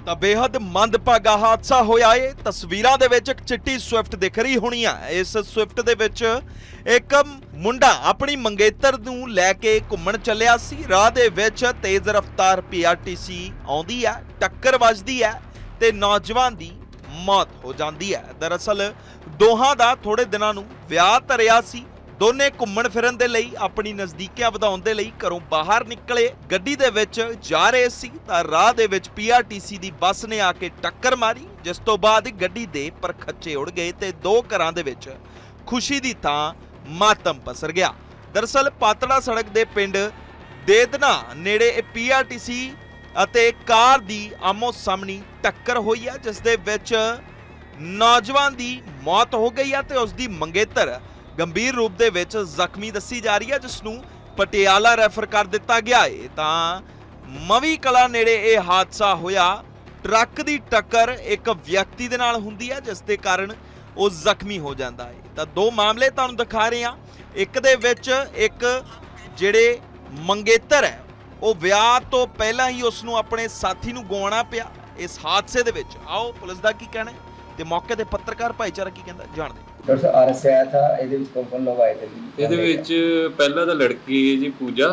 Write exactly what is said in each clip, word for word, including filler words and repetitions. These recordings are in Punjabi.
ਤਾਂ ਬੇहद ਮੰਦਭਾਗਾ ਹਾਦਸਾ ਹੋਇਆ ਏ। ਤਸਵੀਰਾਂ ਦੇ ਵਿੱਚ ਇੱਕ ਚਿੱਟੀ ਸਵਿਫਟ ਦਿਖ ਰਹੀ ਹੋਣੀ ਆ। ਇਸ ਸਵਿਫਟ ਦੇ ਵਿੱਚ ਇੱਕ ਮੁੰਡਾ ਆਪਣੀ ਮੰਗੇਤਰ ਨੂੰ ਲੈ ਕੇ ਘੁੰਮਣ ਚੱਲਿਆ ਸੀ। ਰਾਹ ਦੇ ਵਿੱਚ ਤੇਜ਼ ਰਫ਼ਤਾਰ ਪੀਆਰਟੀਸੀ ਆਉਂਦੀ ਹੈ, ਟੱਕਰ ਵੱਜਦੀ ਹੈ ਤੇ ਨੌਜਵਾਨ ਦੀ ਮੌਤ ਹੋ ਜਾਂਦੀ ਹੈ। ਦਰਅਸਲ ਦੋਹਾਂ ਦਾ ਥੋੜੇ ਦਿਨਾਂ ਨੂੰ ਵਿਆਹ ਧਰਿਆ ਸੀ। ਦੋਨੇ ਘੁੰਮਣ ਫਿਰਨ ਦੇ ਲਈ ਆਪਣੀ ਨਜ਼ਦੀਕੀਆਂ ਵਧਾਉਣ ਦੇ ਲਈ ਘਰੋਂ ਬਾਹਰ ਨਿਕਲੇ, ਗੱਡੀ ਦੇ ਵਿੱਚ ਜਾ ਰਹੇ ਸੀ ਤਾਂ ਰਾਹ ਦੇ ਵਿੱਚ ਪੀਆਰਟੀਸੀ ਦੀ ਬੱਸ ਨੇ ਆ ਕੇ ਟੱਕਰ ਮਾਰੀ, ਜਿਸ ਤੋਂ ਬਾਅਦ ਗੱਡੀ ਦੇ ਪਰਖੱਚੇ ਉੜ ਗਏ ਤੇ ਦੋ ਘਰਾਂ ਦੇ ਵਿੱਚ ਖੁਸ਼ੀ ਦੀ ਥਾਂ ਮਾਤਮ ਪਸਰ ਗਿਆ। ਦਰਅਸਲ ਪਾਤੜਾ ਸੜਕ ਦੇ ਪਿੰਡ ਦੇਦਨਾ ਨੇੜੇ ਇਹ ਪੀਆਰਟੀਸੀ ਅਤੇ ਕਾਰ ਦੀ ਆਮੋ ਸਾਹਮਣੀ ਟੱਕਰ ਹੋਈ ਹੈ, ਜਿਸ ਦੇ ਵਿੱਚ ਨੌਜਵਾਨ ਦੀ ਮੌਤ ਹੋ ਗਈ ਹੈ ਤੇ ਉਸ ਦੀ ਮੰਗੇਤਰ ਗੰਭੀਰ ਰੂਪ ਦੇ ਵਿੱਚ ਜ਼ਖਮੀ ਦੱਸੀ ਜਾ ਰਹੀ ਹੈ, ਜਿਸ ਨੂੰ ਪਟਿਆਲਾ ਰੈਫਰ ਕਰ ਦਿੱਤਾ ਗਿਆ ਹੈ। ਤਾਂ ਮਵੀ ਕਲਾ ਨੇੜੇ ਇਹ ਹਾਦਸਾ ਹੋਇਆ। ਟਰੱਕ ਦੀ ਟੱਕਰ ਇੱਕ ਵਿਅਕਤੀ ਦੇ ਨਾਲ ਹੁੰਦੀ ਹੈ, ਜਿਸ ਦੇ ਕਾਰਨ ਉਹ ਜ਼ਖਮੀ ਹੋ ਜਾਂਦਾ ਹੈ। ਤਾਂ ਦੋ ਮਾਮਲੇ ਤੁਹਾਨੂੰ ਦਿਖਾ ਰਹੇ ਹਾਂ। ਇੱਕ ਦੇ ਵਿੱਚ ਇੱਕ ਜਿਹੜੇ ਮੰਗੇਤਰ ਹੈ ਉਹ ਵਿਆਹ ਤੋਂ ਪਹਿਲਾਂ ਹੀ ਉਸ ਨੂੰ ਆਪਣੇ ਸਾਥੀ ਨੂੰ ਗਵਾਉਣਾ ਪਿਆ ਇਸ ਹਾਦਸੇ ਦੇ ਵਿੱਚ। ਆਓ ਪੁਲਿਸ ਦਾ ਕੀ ਕਹਿਣਾ ਹੈ ਤੇ ਮੌਕੇ ਤੇ ਪੱਤਰਕਾਰ ਭਾਈਚਾਰਾ ਕੀ ਕਹਿੰਦਾ ਜਾਣਦੇ ਹਾਂ। डॉक्टर आर एस आया था ਇਹਦੇ ਵਿੱਚ ਕੌਣ ਕੌਣ ਲੋਕ ਆਏ थे? ਇਹਦੇ ਵਿੱਚ ਪਹਿਲਾਂ ਤਾਂ ਲੜਕੀ ਹੈ ਜੀ ਪੂਜਾ।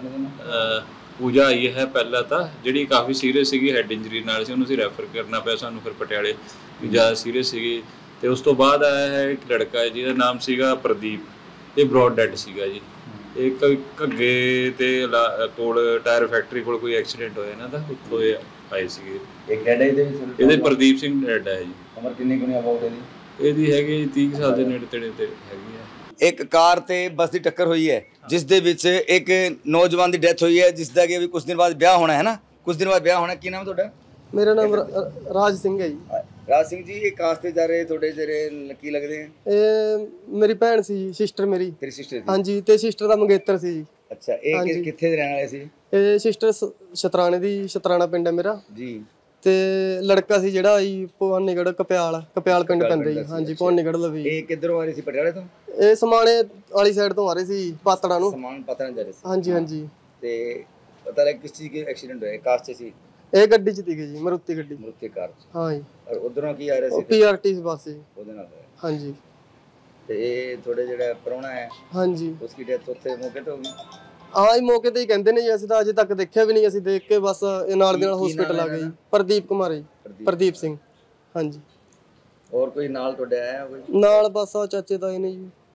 ਪੂਜਾ ਆਈ ਹੈ ਪਹਿਲਾਂ ਤਾਂ, ਜਿਹੜੀ ਕਾਫੀ ਸੀਰੀਅਸ ਸੀਗੀ, ਹੈਡ ਇੰਜਰੀ ਨਾਲ ਸੀ, ਉਹਨੂੰ ਅਸੀਂ ਰੈਫਰ ਕਰਨਾ ਪਿਆ ਸਾਨੂੰ ਫਿਰ ਪਟਿਆਲੇ, ਜ਼ਿਆਦਾ ਸੀਰੀਅਸ ਸੀਗੀ। ਤੇ ਉਸ ਤੋਂ ਬਾਅਦ ਆਇਆ ਹੈ ਇੱਕ ਲੜਕਾ ਜਿਹਦਾ ਨਾਮ ਸੀਗਾ ਪ੍ਰਦੀਪ। ਇਹ ਬ੍ਰੌਡ ਡੈਡ ਸੀਗਾ ਜੀ। ਇੱਕ ਘੱਗੇ ਤੇ ਕੋਲ ਟਾਇਰ ਫੈਕਟਰੀ ਕੋਲ ਕੋਈ ਐਕਸੀਡੈਂਟ ਹੋਇਆ ਇਹਨਾਂ ਦਾ, ਉੱਥੋਂ ਇਹ ਆਏ ਸੀਗੇ। ਇੱਕ ਡੈਡ ਇਹਦੇ ਵਿੱਚ? ਇਹਦੇ ਪ੍ਰਦੀਪ ਸਿੰਘ ਡੈਡ ਹੈ ਜੀ। ਉਮਰ ਕਿੰਨੀ ਕੁ ਅਬਾਊਟ ਇਹਦੀ? ਇਹਦੀ ਹੈਗੀ ਤੀਹ ਸਾਲ ਦੇ ਨੇੜੇ ਤੇੜੇ ਤੇ ਹੈਗੀ ਹੈ। ਇੱਕ ਕਾਰ ਤੇ ਬੱਸ ਦੀ ਟੱਕਰ ਹੋਈ ਹੈ, ਜਿਸ ਦੇ ਵਿੱਚ ਇੱਕ ਨੌਜਵਾਨ ਦੀ ਡੈਥ ਹੋਈ ਹੈ, ਜਿਸ ਦਾ ਕਿ ਕੁਝ ਦਿਨ ਬਾਅਦ ਵਿਆਹ ਹੋਣਾ ਹੈ ਨਾ, ਕੁਝ ਦਿਨ ਬਾਅਦ ਵਿਆਹ ਹੋਣਾ। ਕੀ ਨਾਮ ਤੁਹਾਡਾ? ਮੇਰਾ ਨਾਮ ਰਾਜ ਸਿੰਘ ਹੈ ਜੀ। ਰਾਜ ਸਿੰਘ ਜੀ, ਇਹ ਕਾਸ ਤੇ ਜਾ ਰਹੇ ਤੁਹਾਡੇ ਜਿਹੜੇ ਕੀ ਲੱਗਦੇ ਹੈ? ਇਹ ਮੇਰੀ ਭੈਣ ਸੀ, ਸਿਸਟਰ ਮੇਰੀ। ਤੇਰੀ ਸਿਸਟਰ? ਹਾਂਜੀ। ਤੇ ਸਿਸਟਰ ਦਾ ਮੰਗੇਤਰ ਸੀ ਜੀ। ਅੱਛਾ, ਇਹ ਕਿੱਥੇ ਦੇ ਰਹਿਣ ਵਾਲੇ ਸੀ? ਇਹ ਸਿਸਟਰ ਸ਼ਤਰਾਣੇ ਦੀ, ਸ਼ਤਰਾਣਾ ਪਿੰਡ ਹੈ ਮੇਰਾ ਜੀ। ਤੇ ਲੜਕਾ ਸੀ ਜਿਹੜਾ ਜੀ ਭਵਾਨੀਗੜ੍ਹ ਕਪਿਆਲ ਕਪਿਆਲ ਪਿੰਡ ਪੈਂਦਾ ਜੀ। ਹਾਂਜੀ, ਭਵਾਨੀਗੜ੍ਹ ਲਵੀ। ਇਹ ਕਿੱਧਰੋਂ ਆ ਰਹੇ ਸੀ? ਪਟਿਆਲੇ ਤੋਂ? ਇਹ ਸਮਾਣੇ ਵਾਲੀ ਸਾਈਡ ਤੋਂ ਆ ਰਹੇ ਸੀ, ਪਾਤੜਾ ਨੂੰ। ਸਮਾਨ ਪਾਤੜਾ ਜਾ ਰਹੇ ਸੀ? ਹਾਂਜੀ ਹਾਂਜੀ। ਤੇ ਪਤਾ ਲੱਗ ਕਿਸ ਚੀਜ਼ ਦਾ ਐਕਸੀਡੈਂਟ ਹੋਇਆ? ਕਾਰ 'ਚ ਸੀ? ਇਹ ਗੱਡੀ 'ਚ ਸੀਗੇ ਜੀ, ਮਰੂਤੀ ਗੱਡੀ। ਮਰੂਤੀ ਕਾਰ 'ਚ? ਹਾਂ ਜੀ। ਔਰ ਉਧਰੋਂ ਕੀ ਆ ਰਿਹਾ ਸੀ? ਪੀਆਰਟੀ ਬੱਸ ਜੀ, ਉਹਦੇ ਨਾਲ ਹੋਇਆ? ਹਾਂਜੀ। ਤੇ ਇਹ ਥੋੜੇ ਜਿਹੜਾ ਪ੍ਰਾਹੁਣਾ ਹੈ, ਹਾਂਜੀ, ਉਸकी ਡੈਥ ਉੱਥੇ ਮੌਕੇ ਤੇ ਹੋ ਗਈ? ਹਾਂ, ਮੌਕੇ ਤੇ ਹੀ ਕਹਿੰਦੇ ਨੇ ਜੀ। ਅਸੀਂ ਤਾਂ ਅਜੇ ਤੱਕ ਦੇਖਿਆ ਵੀ ਨਹੀਂ, ਅਸੀਂ ਦੇਖ ਕੇ ਬਸ ਇਹ ਨਾਲ ਦੇ ਨਾਲ ਹਸਪੀਟਲ ਆ ਗਏ ਜੀ। ਪ੍ਰਦੀਪ ਕੁਮਾਰ ਜੀ, ਪ੍ਰਦੀਪ ਸਿੰਘ। ਹਾਂਜੀ। ਹੋਰ ਕੋਈ ਨਾਲ ਤੁਹਾਡੇ ਆਇਆ ਕੋਈ ਨਾਲ? ਬਸ ਆ ਚਾਚੇ ਤਾਏ ਨੇ ਜੀ।